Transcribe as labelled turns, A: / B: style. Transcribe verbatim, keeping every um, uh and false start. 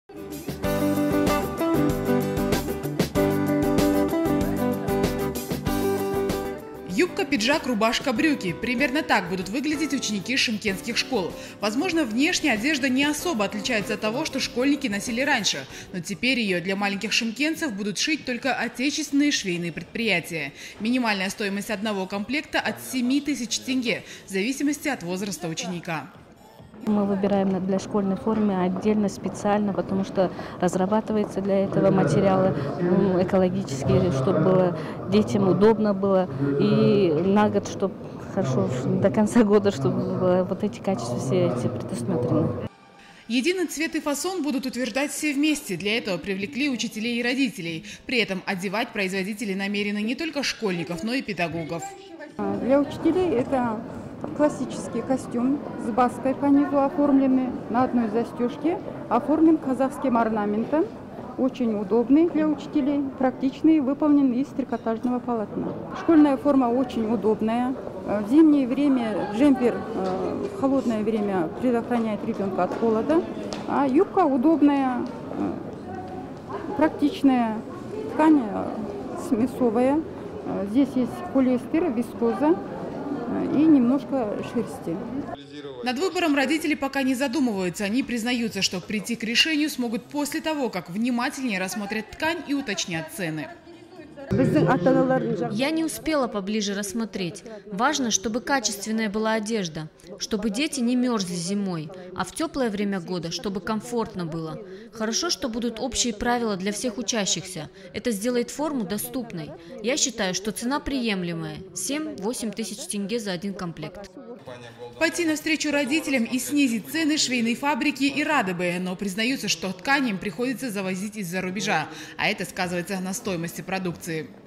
A: Юбка, пиджак, рубашка, брюки. Примерно так будут выглядеть ученики шымкентских школ. Возможно, внешняя одежда не особо отличается от того, что школьники носили раньше. Но теперь ее для маленьких шымкентцев будут шить только отечественные швейные предприятия. Минимальная стоимость одного комплекта от семи тысяч тенге, в зависимости от возраста ученика.
B: Мы выбираем для школьной формы отдельно, специально, потому что разрабатывается для этого материалы ну, экологические, чтобы было детям удобно было. И на год, чтобы хорошо, до конца года, чтобы было, вот эти качества все эти предусмотрены.
A: Единый цвет и фасон будут утверждать все вместе. Для этого привлекли учителей и родителей. При этом одевать производители намерены не только школьников, но и педагогов.
C: Для учителей это классический костюм с баской по низу оформленный, на одной застежке оформлен казахским орнаментом. Очень удобный для учителей, практичный, выполнен из трикотажного полотна. Школьная форма очень удобная. В зимнее время джемпер в холодное время предохраняет ребенка от холода, а юбка удобная, практичная, ткань смесовая. Здесь есть полиэстер, вискоза и немножко шерсти.
A: Над выбором родители пока не задумываются. Они признаются, что прийти к решению смогут после того, как внимательнее рассмотрят ткань и уточнят цены.
D: Я не успела поближе рассмотреть. Важно, чтобы качественная была одежда, чтобы дети не мерзли зимой, а в теплое время года, чтобы комфортно было. Хорошо, что будут общие правила для всех учащихся. Это сделает форму доступной. Я считаю, что цена приемлемая – семь-восемь тысяч тенге за один комплект.
A: Пойти навстречу родителям и снизить цены швейной фабрики и рады бы, но признаются, что ткань им приходится завозить из-за рубежа, а это сказывается на стоимости продукции.